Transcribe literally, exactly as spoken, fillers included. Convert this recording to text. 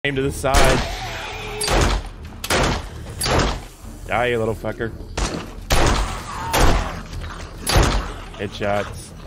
Aim to the side. Die, you little fucker. Headshots.